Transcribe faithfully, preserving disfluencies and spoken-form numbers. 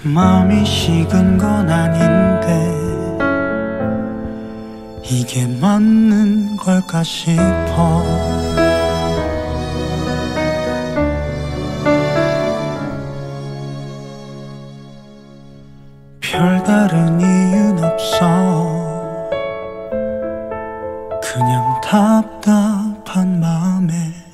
마음이 식은 건 아닌데 이게 맞는 걸까 싶어. 별다른 이유는 없어. 그냥 답답한 마음에